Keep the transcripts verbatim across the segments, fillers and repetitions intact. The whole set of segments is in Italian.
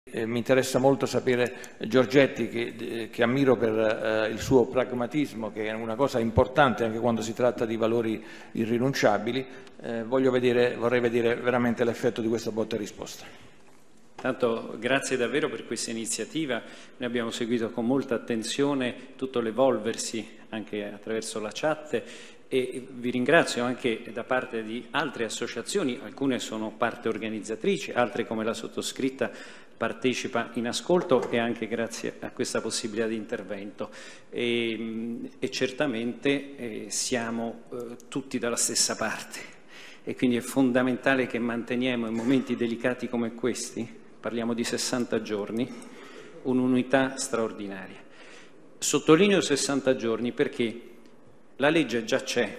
Eh, mi interessa molto sapere Giorgetti, che, eh, che ammiro per eh, il suo pragmatismo, che è una cosa importante anche quando si tratta di valori irrinunciabili. Eh, voglio vedere, vorrei vedere veramente l'effetto di questa botta e risposta. Tanto grazie davvero per questa iniziativa, noi abbiamo seguito con molta attenzione tutto l'evolversi anche attraverso la chat e vi ringrazio anche da parte di altre associazioni, alcune sono parte organizzatrici, altre come la sottoscritta partecipa in ascolto e anche grazie a questa possibilità di intervento e, e certamente eh, siamo eh, tutti dalla stessa parte e quindi è fondamentale che manteniamo in momenti delicati come questi, parliamo di sessanta giorni, un'unità straordinaria. Sottolineo sessanta giorni perché la legge già c'è.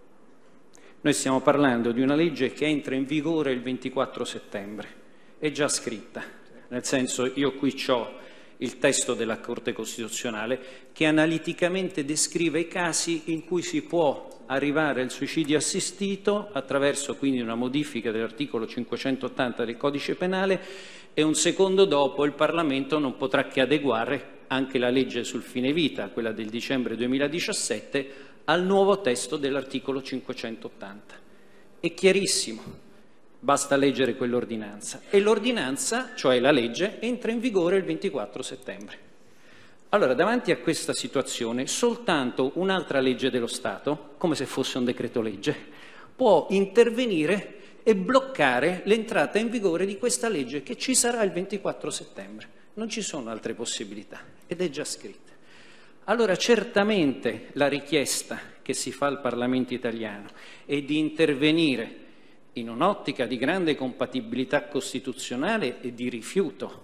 Noi stiamo parlando di una legge che entra in vigore il ventiquattro settembre, è già scritta, nel senso io qui ho il testo della Corte Costituzionale che analiticamente descrive i casi in cui si può arrivare al suicidio assistito attraverso quindi una modifica dell'articolo cinquecentottanta del Codice Penale e un secondo dopo il Parlamento non potrà che adeguare anche la legge sul fine vita, quella del dicembre duemiladiciassette, al nuovo testo dell'articolo cinquecentottanta. È chiarissimo, basta leggere quell'ordinanza e l'ordinanza, cioè la legge, entra in vigore il ventiquattro settembre. Allora, davanti a questa situazione, soltanto un'altra legge dello Stato, come se fosse un decreto legge, può intervenire e bloccare l'entrata in vigore di questa legge che ci sarà il ventiquattro settembre. Non ci sono altre possibilità ed è già scritta. Allora certamente la richiesta che si fa al Parlamento italiano è di intervenire in un'ottica di grande compatibilità costituzionale e di rifiuto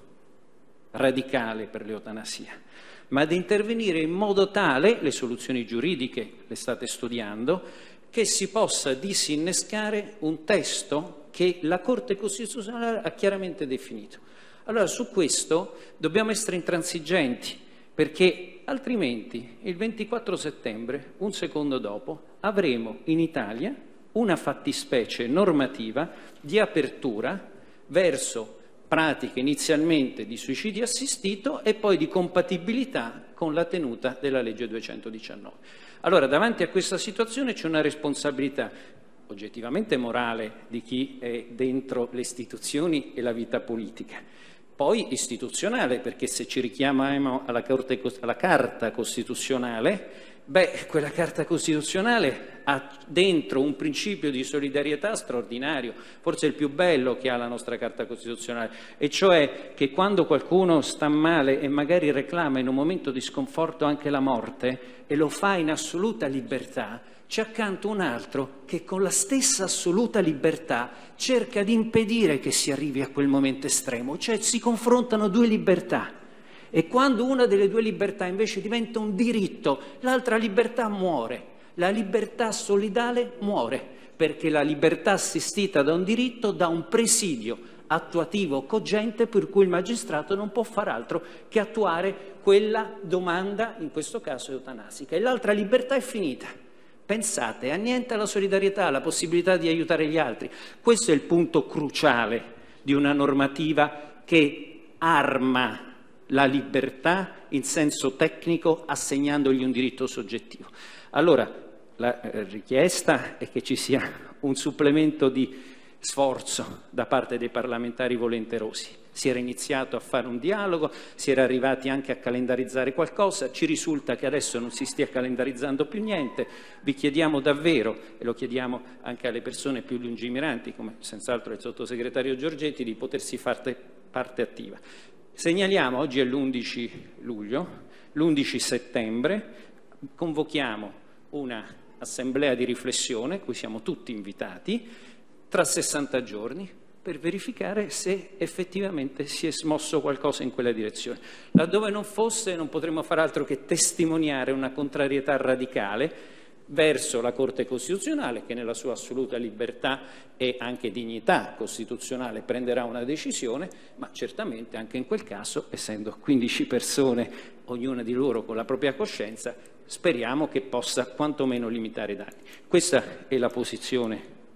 radicale per l'eutanasia, ma di intervenire in modo tale, le soluzioni giuridiche le state studiando, che si possa disinnescare un testo che la Corte Costituzionale ha chiaramente definito. Allora su questo dobbiamo essere intransigenti, perché altrimenti il ventiquattro settembre, un secondo dopo, avremo in Italia una fattispecie normativa di apertura verso pratiche inizialmente di suicidio assistito e poi di compatibilità con la tenuta della legge duecentodiciannove. Allora, davanti a questa situazione c'è una responsabilità oggettivamente morale di chi è dentro le istituzioni e la vita politica, poi istituzionale, perché se ci richiamiamo alla, corte, alla Carta Costituzionale, beh, quella Carta Costituzionale ha dentro un principio di solidarietà straordinario, forse il più bello che ha la nostra Carta Costituzionale, e cioè che quando qualcuno sta male e magari reclama in un momento di sconforto anche la morte e lo fa in assoluta libertà, c'è accanto un altro che con la stessa assoluta libertà cerca di impedire che si arrivi a quel momento estremo, cioè si confrontano due libertà. E quando una delle due libertà invece diventa un diritto, l'altra libertà muore. La libertà solidale muore, perché la libertà assistita da un diritto dà un presidio attuativo cogente per cui il magistrato non può far altro che attuare quella domanda, in questo caso eutanasica. E l'altra libertà è finita. Pensate, annienta la solidarietà, la possibilità di aiutare gli altri. Questo è il punto cruciale di una normativa che arma la libertà in senso tecnico assegnandogli un diritto soggettivo. Allora, la eh, richiesta è che ci sia un supplemento di sforzo da parte dei parlamentari volenterosi. Si era iniziato a fare un dialogo, si era arrivati anche a calendarizzare qualcosa, ci risulta che adesso non si stia calendarizzando più niente. Vi chiediamo davvero, e lo chiediamo anche alle persone più lungimiranti, come senz'altro il sottosegretario Giorgetti, di potersi fare parte attiva. Segnaliamo, oggi è l'undici luglio, l'undici settembre, convochiamo una assemblea di riflessione, a cui siamo tutti invitati, tra sessanta giorni, per verificare se effettivamente si è smosso qualcosa in quella direzione. Laddove non fosse, non potremmo far altro che testimoniare una contrarietà radicale verso la Corte Costituzionale, che nella sua assoluta libertà e anche dignità costituzionale prenderà una decisione, ma certamente anche in quel caso, essendo quindici persone, ognuna di loro con la propria coscienza, speriamo che possa quantomeno limitare i danni. Questa è la posizione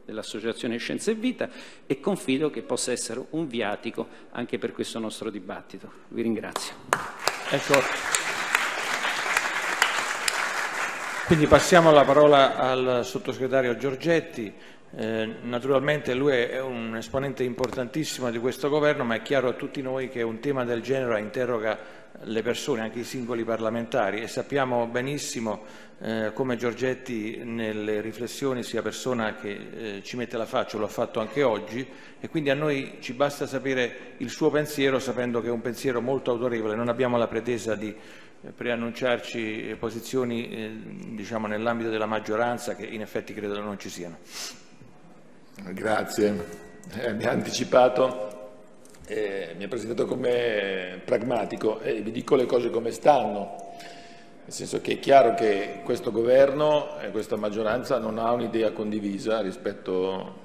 dell'Associazione Scienza e Vita, e confido che possa essere un viatico anche per questo nostro dibattito. Vi ringrazio. Ecco. Quindi passiamo la parola al sottosegretario Giorgetti. Eh, naturalmente lui è un esponente importantissimo di questo governo, ma è chiaro a tutti noi che un tema del genere interroga le persone, anche i singoli parlamentari, e sappiamo benissimo eh, come Giorgetti nelle riflessioni sia persona che eh, ci mette la faccia, lo ha fatto anche oggi, e quindi a noi ci basta sapere il suo pensiero, sapendo che è un pensiero molto autorevole. Non abbiamo la pretesa di eh, preannunciarci posizioni eh, diciamo nell'ambito della maggioranza, che in effetti credo non ci siano. Grazie, eh, mi ha anticipato, eh, mi ha presentato come pragmatico e vi dico le cose come stanno, nel senso che è chiaro che questo governo e questa maggioranza non ha un'idea condivisa rispetto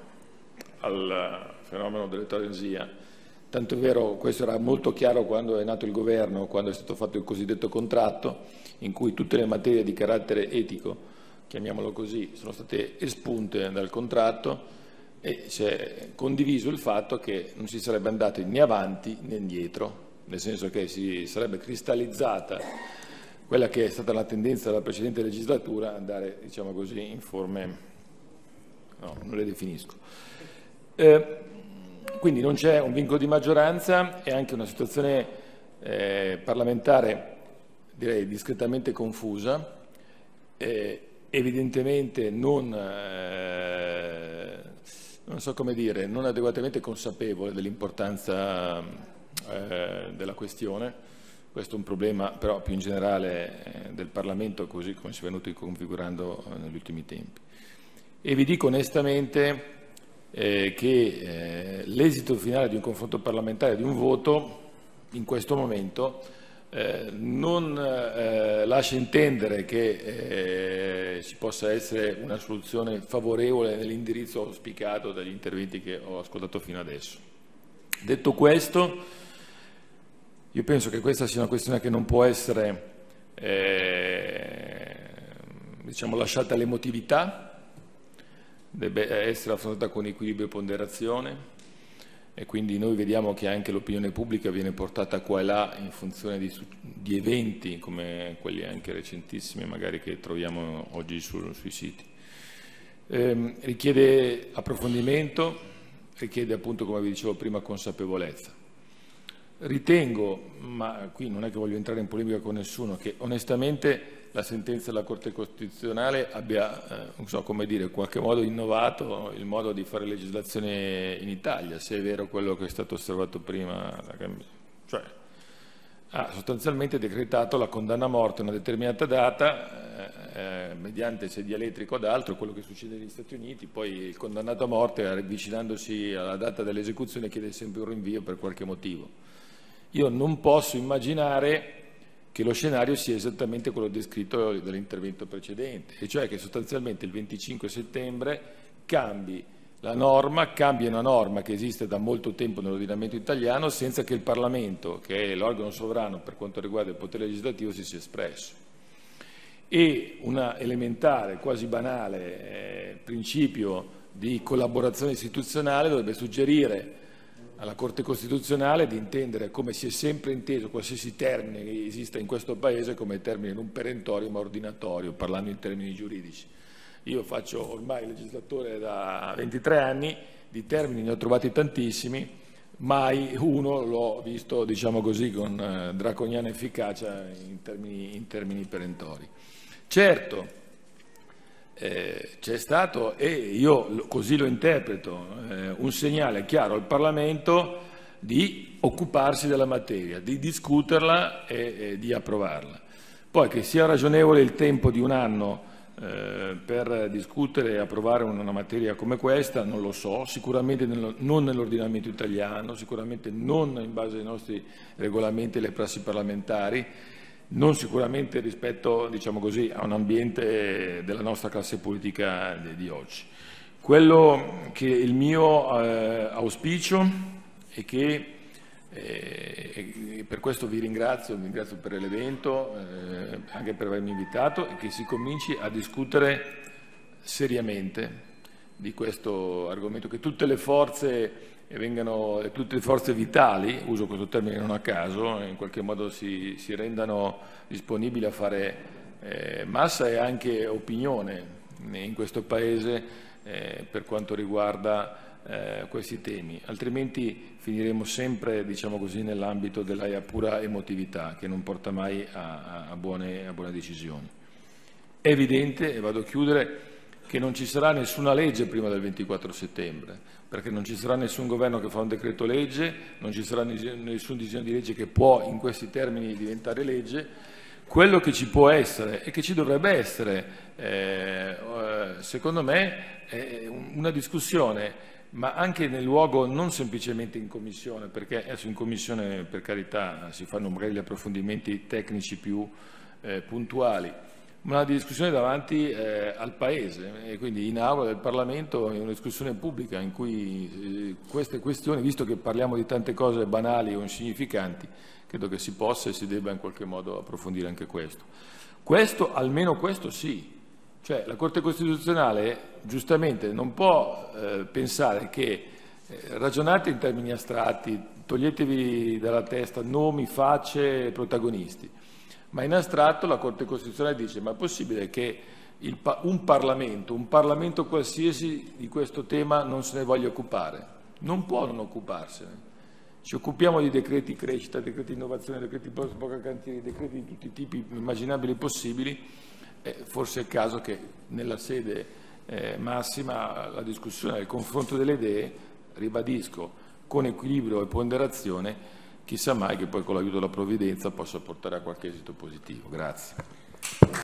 al fenomeno dell'eutanasia. Tanto è vero, questo era molto chiaro quando è nato il governo, quando è stato fatto il cosiddetto contratto, in cui tutte le materie di carattere etico, chiamiamolo così, sono state espunte dal contratto, e si è condiviso il fatto che non si sarebbe andati né avanti né indietro, nel senso che si sarebbe cristallizzata quella che è stata la tendenza della precedente legislatura, andare, diciamo così, in forme, no, non le definisco. Eh, quindi non c'è un vincolo di maggioranza e anche una situazione eh, parlamentare, direi, discretamente confusa, eh, evidentemente non... Eh, non so come dire, non adeguatamente consapevole dell'importanza eh, della questione. Questo è un problema però più in generale eh, del Parlamento, così come si è venuto configurando eh, negli ultimi tempi. E vi dico onestamente eh, che eh, l'esito finale di un confronto parlamentare, di un voto, in questo momento eh, non eh, lascia intendere che eh, ci possa essere una soluzione favorevole nell'indirizzo auspicato dagli interventi che ho ascoltato fino adesso. Detto questo, io penso che questa sia una questione che non può essere eh, diciamo, lasciata all'emotività, deve essere affrontata con equilibrio e ponderazione, e quindi noi vediamo che anche l'opinione pubblica viene portata qua e là in funzione di, di eventi come quelli anche recentissimi magari che troviamo oggi su, sui siti. Eh, richiede approfondimento, richiede appunto, come vi dicevo prima, consapevolezza. Ritengo, ma qui non è che voglio entrare in polemica con nessuno, che onestamente la sentenza della Corte Costituzionale abbia, eh, non so come dire, in qualche modo innovato il modo di fare legislazione in Italia, se è vero quello che è stato osservato prima, cioè ha sostanzialmente decretato la condanna a morte a una determinata data, eh, eh, mediante sedia elettrica o d'altro, quello che succede negli Stati Uniti, poi il condannato a morte, avvicinandosi alla data dell'esecuzione, chiede sempre un rinvio per qualche motivo. Io non posso immaginare che lo scenario sia esattamente quello descritto dall'intervento precedente, e cioè che sostanzialmente il venticinque settembre cambi la norma, cambia una norma che esiste da molto tempo nell'ordinamento italiano senza che il Parlamento, che è l'organo sovrano per quanto riguarda il potere legislativo, si sia espresso. E un elementare, quasi banale eh, principio di collaborazione istituzionale dovrebbe suggerire alla Corte Costituzionale di intendere, come si è sempre inteso qualsiasi termine che esista in questo Paese, come termine non perentorio ma ordinatorio, parlando in termini giuridici. Io faccio ormai legislatore da ventitré anni, di termini ne ho trovati tantissimi, mai uno l'ho visto, diciamo così, con eh, draconiana efficacia in termini, in termini perentori. Certo, Eh, c'è stato, e io così lo interpreto, eh, un segnale chiaro al Parlamento di occuparsi della materia, di discuterla e, e di approvarla. Poi che sia ragionevole il tempo di un anno eh, per discutere e approvare una, una materia come questa, non lo so, sicuramente nello, non nell'ordinamento italiano, sicuramente non in base ai nostri regolamenti e alle prassi parlamentari, non sicuramente rispetto, diciamo così, a un ambiente della nostra classe politica di, di oggi. Quello che è il mio eh, auspicio è che, eh, e per questo vi ringrazio, vi ringrazio per l'evento, eh, anche per avermi invitato, e che si cominci a discutere seriamente di questo argomento, che tutte le forze vengano, tutte le forze vitali, uso questo termine non a caso, in qualche modo si, si rendano disponibili a fare eh, massa e anche opinione in questo Paese eh, per quanto riguarda eh, questi temi, altrimenti finiremo sempre, diciamo così, nell'ambito della pura emotività che non porta mai a, a, buone, a buone decisioni. È evidente, e vado a chiudere, che non ci sarà nessuna legge prima del ventiquattro settembre, perché non ci sarà nessun governo che fa un decreto legge, non ci sarà nessun disegno di legge che può in questi termini diventare legge. Quello che ci può essere e che ci dovrebbe essere, eh, secondo me, è una discussione, ma anche nel luogo non semplicemente in commissione, perché adesso in commissione, per carità, si fanno magari gli approfondimenti tecnici più eh, puntuali, ma una discussione davanti eh, al Paese, e quindi in aula del Parlamento, in una discussione pubblica in cui eh, queste questioni, visto che parliamo di tante cose banali o insignificanti, credo che si possa e si debba in qualche modo approfondire anche questo. Questo, almeno questo sì, cioè la Corte Costituzionale giustamente non può eh, pensare che eh, ragionate in termini astratti, toglietevi dalla testa nomi, facce, protagonisti, ma in astratto la Corte Costituzionale dice: ma è possibile che il, un Parlamento, un Parlamento qualsiasi di questo tema non se ne voglia occupare? Non può non occuparsene. Ci occupiamo di decreti crescita, decreti innovazione, decreti poca cantieri, decreti di tutti i tipi immaginabili e possibili. Eh, forse è il caso che nella sede eh, massima la discussione, il confronto delle idee, ribadisco, con equilibrio e ponderazione, chissà mai che poi con l'aiuto della provvidenza possa portare a qualche esito positivo. Grazie.